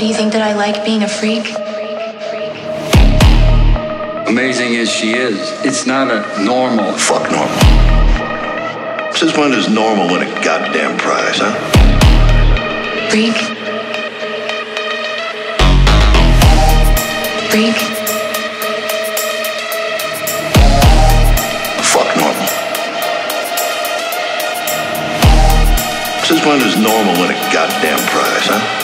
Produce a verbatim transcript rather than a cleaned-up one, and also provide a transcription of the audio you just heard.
do you think that I like being a freak? Amazing as she is, it's not a normal. Fuck normal. Since when does normal win a goddamn prize, huh? Freak? Freak? Fuck normal. Since when does normal win a goddamn prize, huh?